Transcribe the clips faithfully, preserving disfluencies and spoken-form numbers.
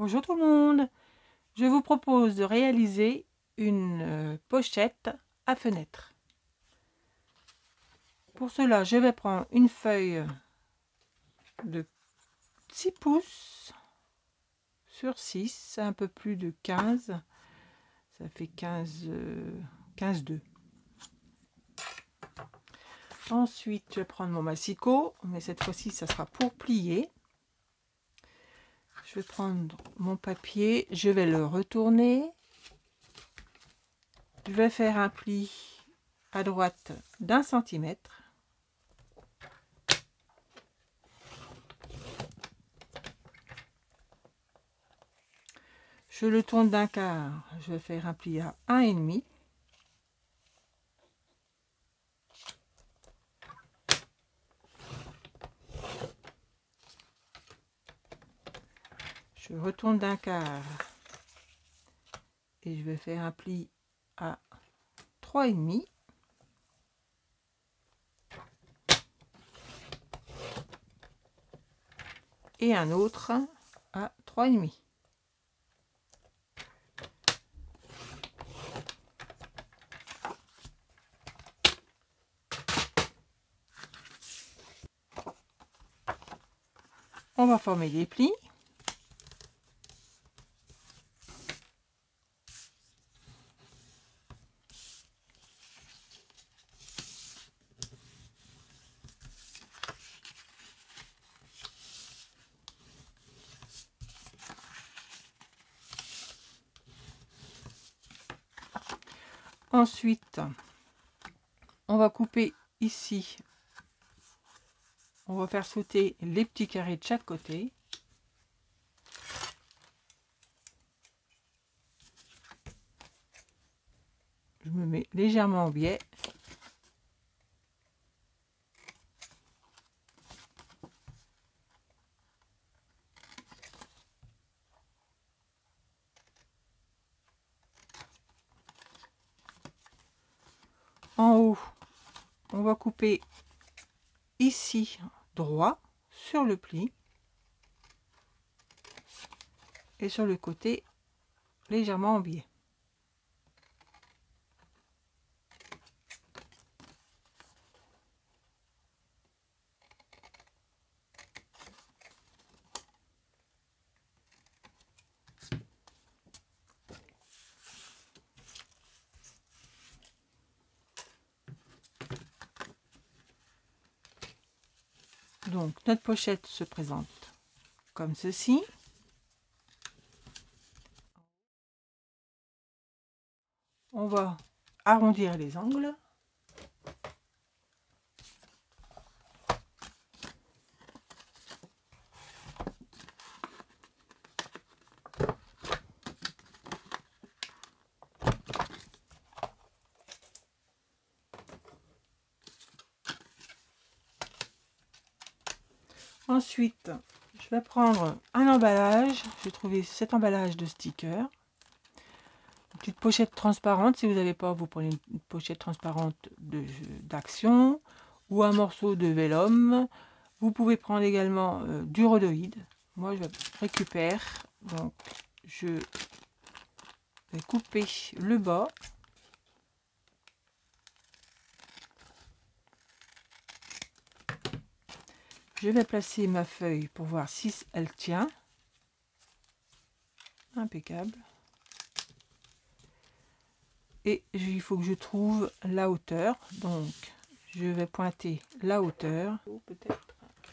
Bonjour tout le monde, je vous propose de réaliser une euh, pochette à fenêtre. Pour cela, je vais prendre une feuille de six pouces sur six, un peu plus de quinze, ça fait quinze, euh, quinze deux. Ensuite, je vais prendre mon massicot, mais cette fois-ci, ça sera pour plier. Je vais prendre mon papier, je vais le retourner. Je vais faire un pli à droite d'un centimètre. Je le tourne d'un quart, je vais faire un pli à un et demi. Je retourne d'un quart et je vais faire un pli à trois et demi. Et un autre à trois et demi. On va former des plis. Ensuite, on va couper ici. On va faire sauter les petits carrés de chaque côté. Je me mets légèrement en biais. En haut, on va couper ici droit sur le pli et sur le côté légèrement en biais. Donc notre pochette se présente comme ceci. On va arrondir les angles. Ensuite, je vais prendre un emballage. J'ai trouvé cet emballage de stickers. Une petite pochette transparente. Si vous n'avez pas, vous prenez une pochette transparente d'Action ou un morceau de vélum. Vous pouvez prendre également euh, du rhodoïde. Moi, je récupère. Donc, je vais couper le bas. Je vais placer ma feuille pour voir si elle tient. Impeccable. Et il faut que je trouve la hauteur. Donc, je vais pointer la hauteur. Peut-être.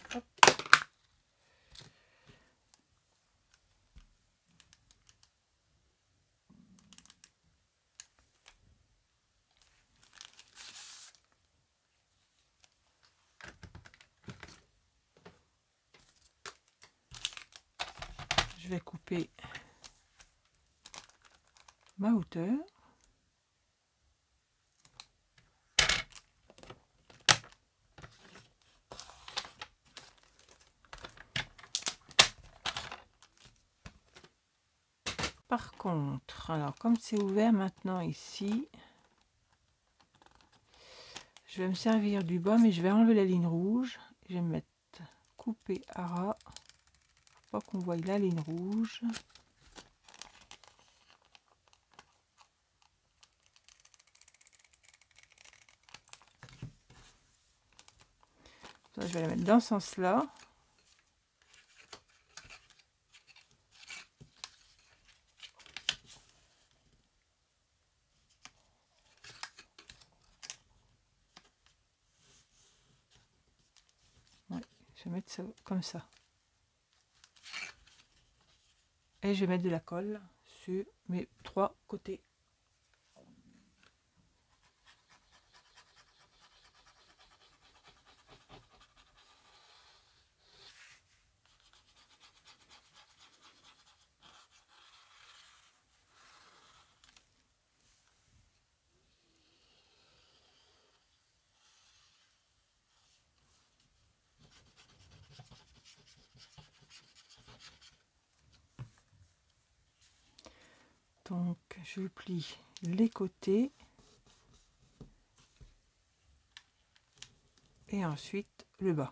Je vais couper ma hauteur. Par contre, alors comme c'est ouvert maintenant ici, je vais me servir du bas, mais je vais enlever la ligne rouge. Je vais me mettre coupé à ras. pas qu'on voit la ligne rouge. Ça, je vais la mettre dans ce sens-là. Ouais, je vais mettre ça comme ça. Et je vais mettre de la colle sur mes trois côtés. Donc je plie les côtés et ensuite le bas.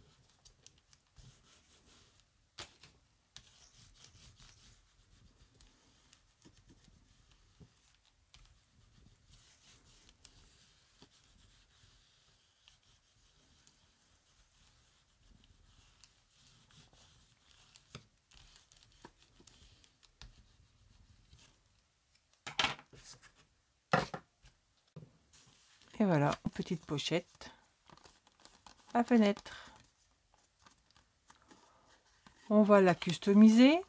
Et voilà, petite pochette à fenêtre. On va la customiser.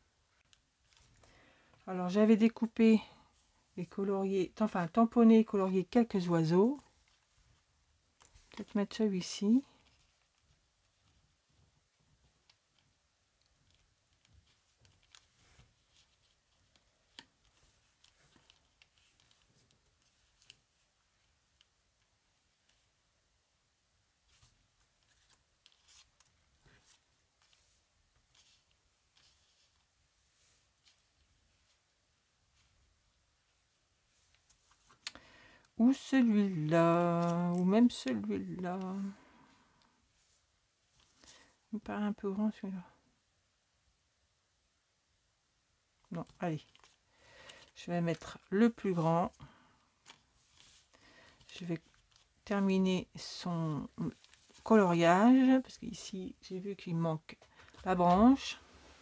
Alors j'avais découpé et colorié, enfin tamponné et colorié quelques oiseaux. Peut-être mettre celui-ci. Ou celui-là, ou même celui-là. Il me paraît un peu grand celui-là. Non, allez. Je vais mettre le plus grand. Je vais terminer son coloriage, parce qu'ici, j'ai vu qu'il manque la branche.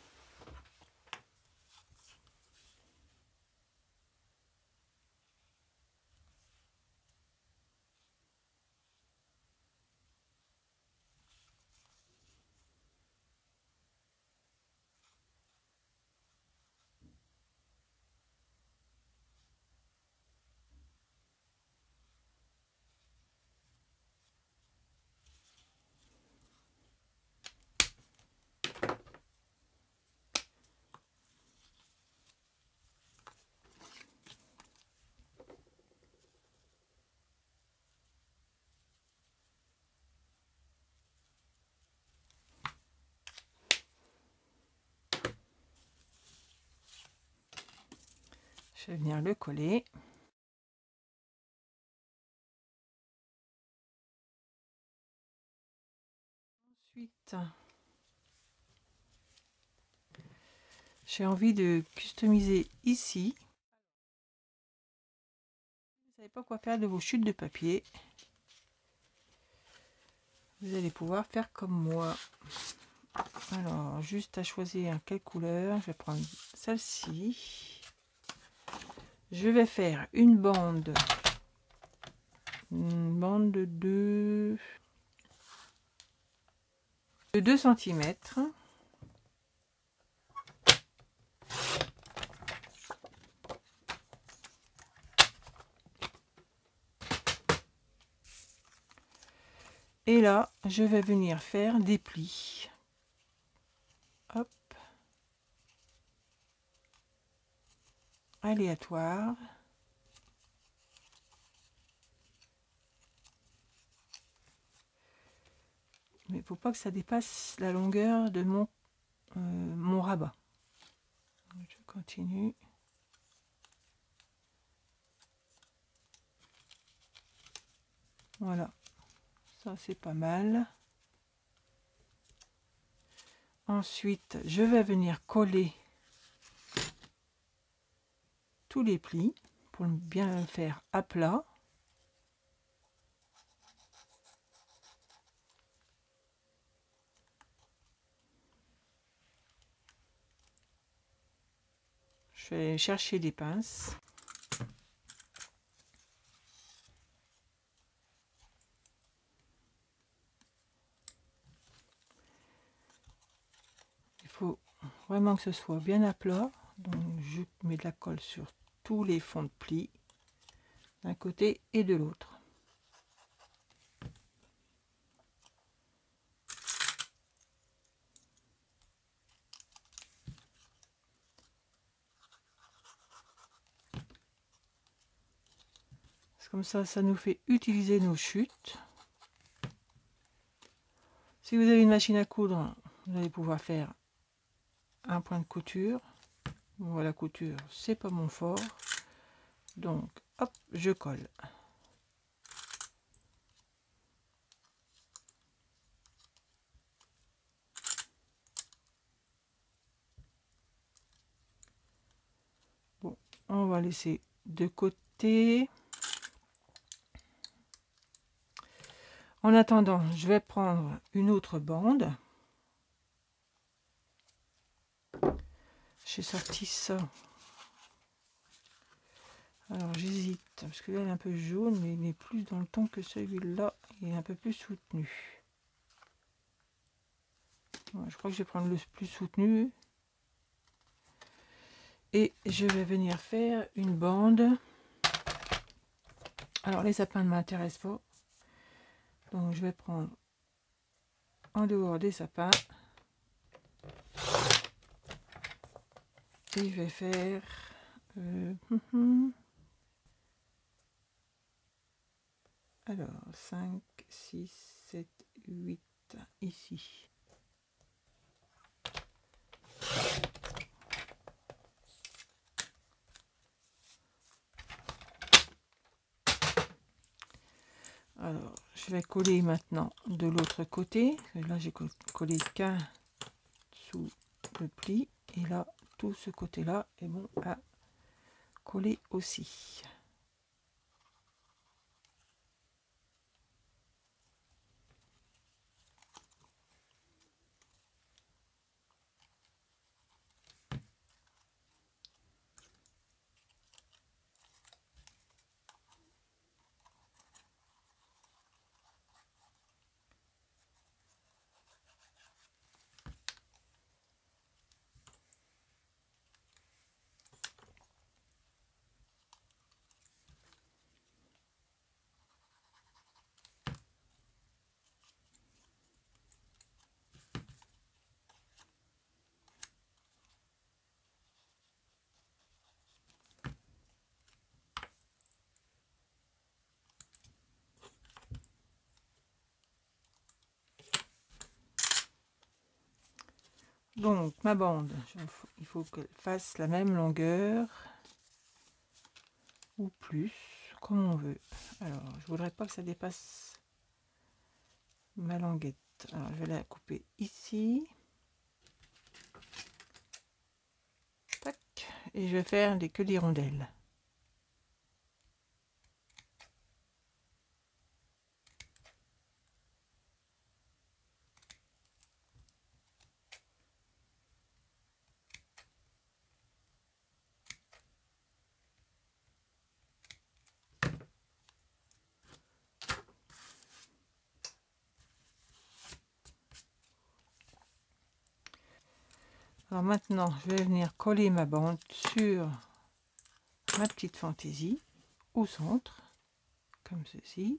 Je vais venir le coller. Ensuite, j'ai envie de customiser ici. Vous ne savez pas quoi faire de vos chutes de papier. Vous allez pouvoir faire comme moi. Alors, juste à choisir quelle couleur. Je vais prendre celle-ci. Je vais faire une bande. Une bande de deux, de deux centimètres. Et là, je vais venir faire des plis. Hop. Aléatoire. Mais il ne faut pas que ça dépasse la longueur de mon, euh, mon rabat. Je continue. Voilà. Ça, c'est pas mal. Ensuite, je vais venir coller tous les plis pour bien le faire à plat. Je vais chercher des pinces. Il faut vraiment que ce soit bien à plat. Donc je mets de la colle sur tous les fonds de plis, d'un côté et de l'autre. Comme ça, ça nous fait utiliser nos chutes. Si vous avez une machine à coudre, vous allez pouvoir faire un point de couture. Bon, la couture, c'est pas mon fort. Donc, hop, je colle. Bon, on va laisser de côté. En attendant, je vais prendre une autre bande. J'ai sorti ça. Alors j'hésite, parce que là il est un peu jaune, mais il est plus dans le ton que celui-là. Il est un peu plus soutenu. Ouais, je crois que je vais prendre le plus soutenu. Et je vais venir faire une bande. Alors les sapins ne m'intéressent pas. Donc je vais prendre en dehors des sapins. Et je vais faire euh, alors cinq, six, sept, huit ici. Alors je vais coller maintenant de l'autre côté. Là j'ai collé qu'un sous le pli et là tout ce côté là est bon à coller aussi. Donc ma bande, il faut qu'elle fasse la même longueur ou plus, comme on veut. Alors je voudrais pas que ça dépasse ma languette. Alors je vais la couper ici. Tac. Et je vais faire des que des rondelles. Alors maintenant, je vais venir coller ma bande sur ma petite fantaisie au centre, comme ceci.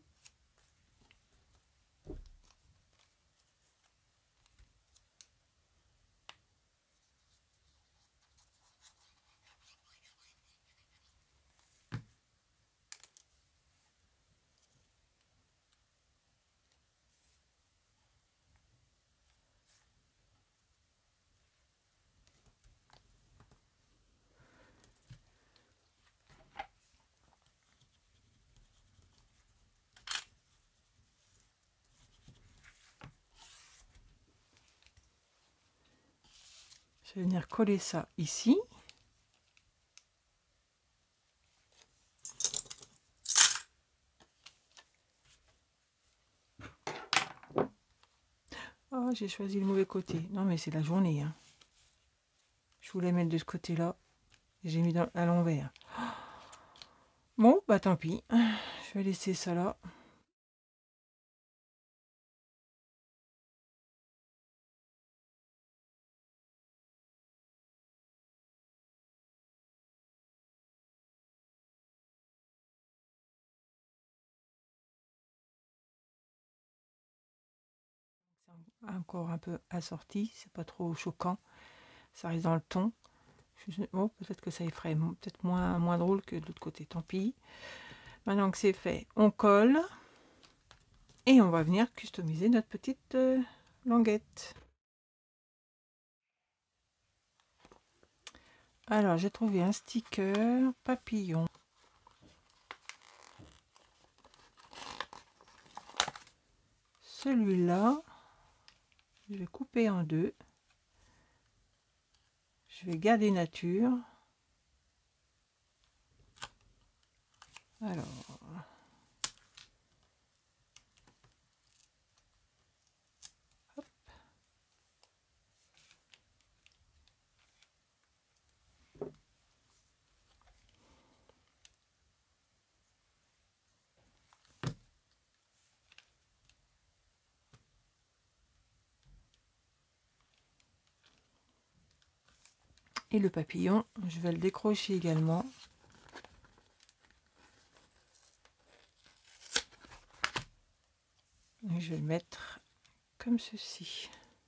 Je vais venir coller ça ici. Oh, j'ai choisi le mauvais côté. Non, mais c'est la journée. Hein. Je voulais mettre de ce côté-là. J'ai mis dans, à l'envers. Bon, bah tant pis. Je vais laisser ça là. C'est encore un peu assorti. C'est pas trop choquant. Ça reste dans le ton. Bon, peut-être que ça y ferait peut-être moins, moins drôle que de l'autre côté. Tant pis. Maintenant que c'est fait, on colle. Et on va venir customiser notre petite euh, languette. Alors, j'ai trouvé un sticker papillon. Celui-là, je vais couper en deux. Je vais garder nature. Alors, hop. Et le papillon, je vais le décrocher également. Et je vais le mettre comme ceci.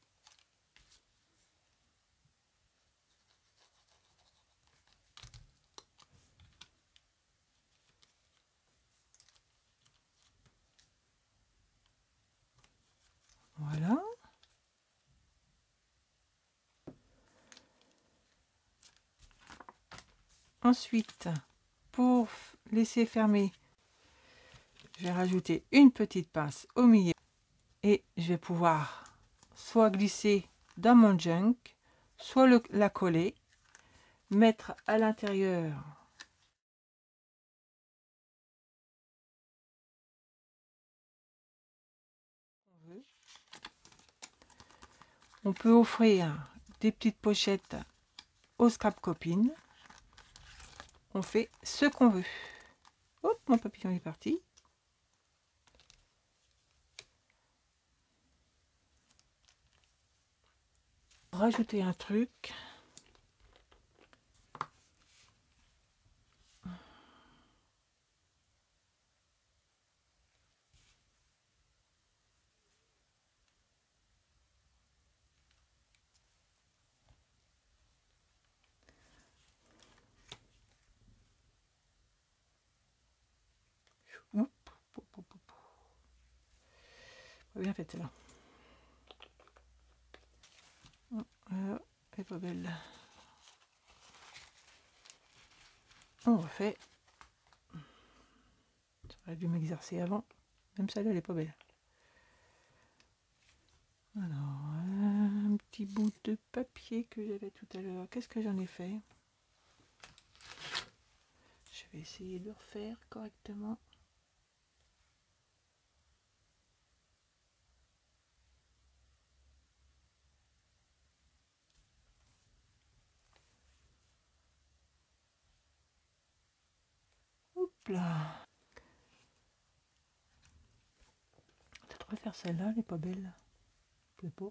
Voilà. Ensuite, pour laisser fermer, je vais rajouter une petite pince au milieu et je vais pouvoir soit glisser dans mon junk, soit le, la coller, mettre à l'intérieur. On peut offrir des petites pochettes aux scrap copines. On fait ce qu'on veut. Hop, mon papillon est parti. Rajouter un truc. Oup, oup, oup, oup. Pas bien fait celle-là. Euh, elle est pas belle. On refait. J'aurais dû m'exercer avant. Même celle-là, elle est pas belle. Alors, un petit bout de papier que j'avais tout à l'heure. Qu'est-ce que j'en ai fait? Je vais essayer de le refaire correctement. Hop là. Peut-être refaire celle-là, elle n'est pas belle. Je sais pas.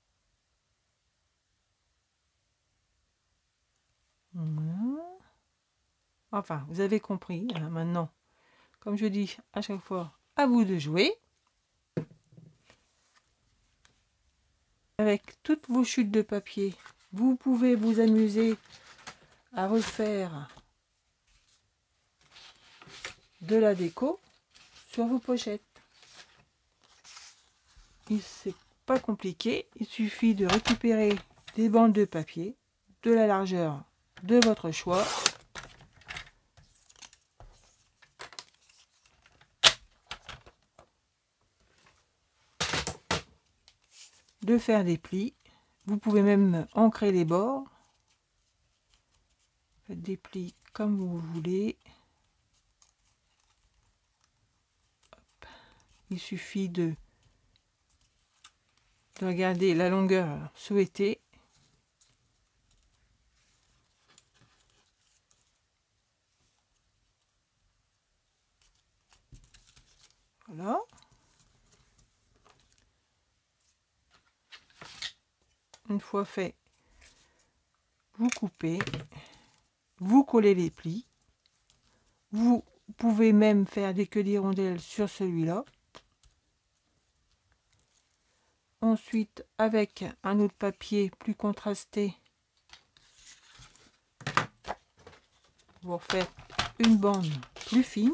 Voilà. Enfin, vous avez compris. Hein, maintenant, comme je dis à chaque fois, à vous de jouer. Avec toutes vos chutes de papier, vous pouvez vous amuser à refaire de la déco sur vos pochettes. C'est pas compliqué, il suffit de récupérer des bandes de papier de la largeur de votre choix. De faire des plis, Vous pouvez même ancrer les bords. Faites des plis comme vous voulez. Hop. Il suffit de, de regarder la longueur souhaitée. Voilà. Une fois fait, vous coupez, vous collez les plis. Vous pouvez même faire des queues d'hirondelles sur celui-là. Ensuite, avec un autre papier plus contrasté, vous refaites une bande plus fine.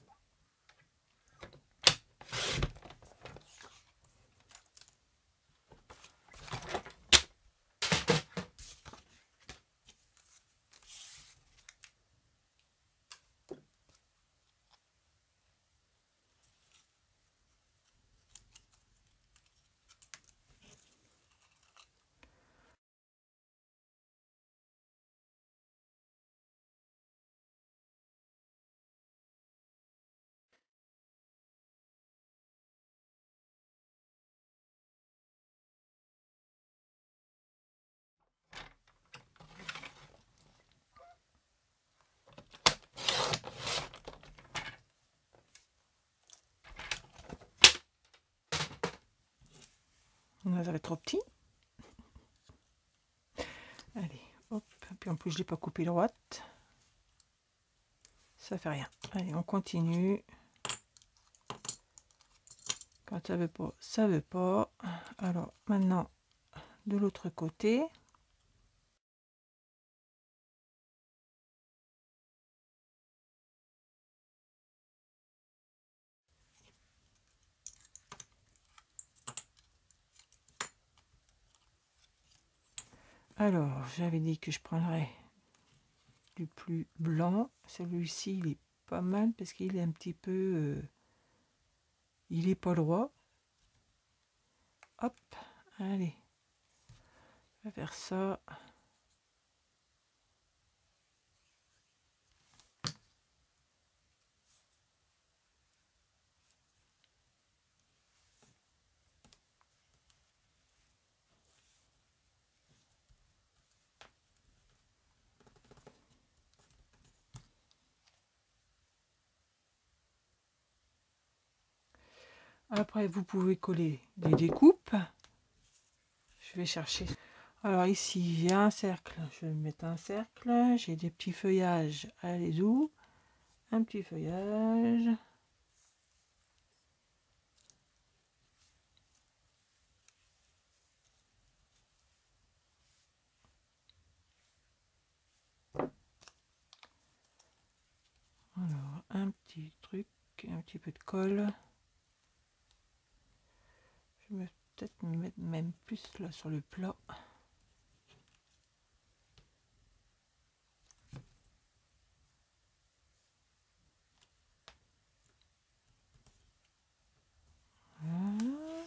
Ça va être trop petit. Allez, hop. Puis en plus, je l'ai pas coupé droite. Ça fait rien. Allez, on continue. Quand ça veut pas, ça veut pas. Alors maintenant, de l'autre côté. Alors, j'avais dit que je prendrais du plus blanc. Celui-ci, il est pas mal parce qu'il est un petit peu... Euh, il est pas droit. Hop, allez. On va faire ça. Après, vous pouvez coller des découpes. Je vais chercher. Alors ici, j'ai un cercle. Je vais mettre un cercle. J'ai des petits feuillages. Allez où? Un petit feuillage. Alors, un petit truc, un petit peu de colle. Je vais peut-être me mettre même plus là sur le plat. Voilà.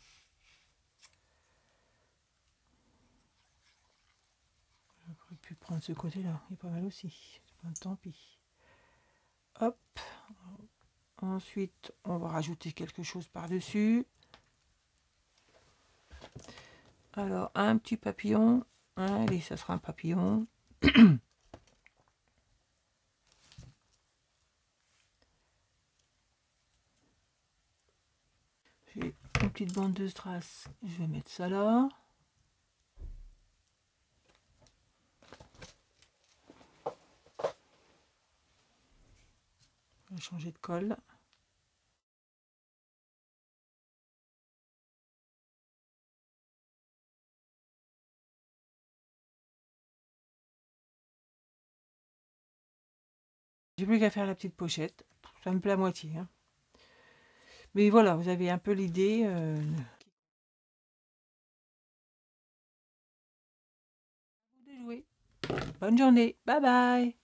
J'aurais pu prendre ce côté-là, il est pas mal aussi. Tant pis. Hop. Ensuite, on va rajouter quelque chose par-dessus. Alors, un petit papillon. Allez, ça sera un papillon. J'ai une petite bande de strass. Je vais mettre ça là. Je vais changer de colle. J'ai plus qu'à faire la petite pochette. Ça me plaît à moitié. Hein. Mais voilà, vous avez un peu l'idée. Euh... de jouer. Bonne journée. Bye bye.